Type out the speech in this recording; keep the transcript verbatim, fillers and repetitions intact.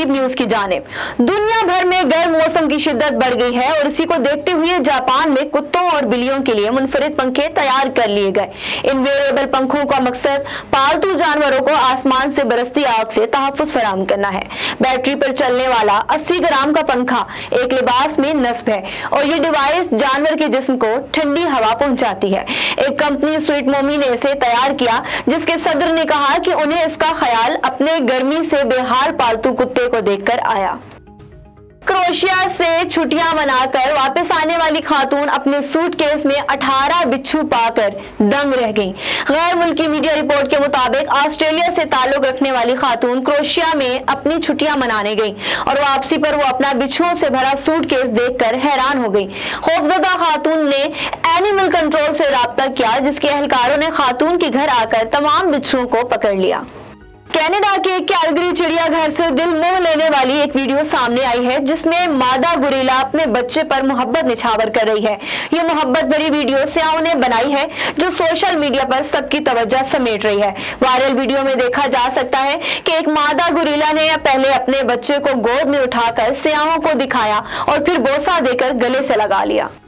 अजीब न्यूज की जानिब। दुनिया भर में गर्म मौसम की शिद्दत बढ़ गई है और इसी को देखते हुए जापान में कुत्तों और बिल्लियों के लिए मुनफरिद पंखे तैयार कर लिए गए। इन वेरिएबल पंखों का मकसद पालतू जानवरों को आसमान से बरसती आग से तहफ्फुज़ फराहम करना है। बैटरी पर चलने वाला अस्सी ग्राम का पंखा एक लिबास में नस्ब है और ये डिवाइस जानवर के जिस्म को ठंडी हवा पहुंचाती है। एक कंपनी स्वीट मोमी ने इसे तैयार किया, जिसके सदर ने कहा कि उन्हें इसका ख्याल अपने गर्मी से बेहाल पालतू कुत्ते को देखकर आया। क्रोएशिया से छुट्टियां मनाकर वापस आने वाली खातून अपने सूटकेस में अठारह बिच्छू पाकर दंग रह गईं। गैर मुल्की मीडिया रिपोर्ट के मुताबिक ऑस्ट्रेलिया से ताल्लुक रखने वाली खातून क्रोएशिया में अपनी छुट्टियां मनाने गई और वापसी पर वो अपना बिच्छुओं से भरा सूटकेस देखकर हैरान हो गई। खौफजदा खातून ने एनिमल कंट्रोल से राब्ता किया, जिसके एहलकारों ने खातून के घर आकर तमाम बिच्छुओं को पकड़ लिया। कनाडा के कैलगरी चिड़ियाघर से दिल मोह लेने वाली एक वीडियो सामने आई है, जिसमें मादा गुरिल्ला अपने बच्चे पर मोहब्बत निछावर कर रही है। ये मोहब्बत भरी वीडियो स्याओं ने बनाई है, जो सोशल मीडिया पर सबकी तवज्जो समेट रही है। वायरल वीडियो में देखा जा सकता है कि एक मादा गुरिल्ला ने पहले अपने बच्चे को गोद में उठाकर स्याओं को दिखाया और फिर बोसा देकर गले से लगा लिया।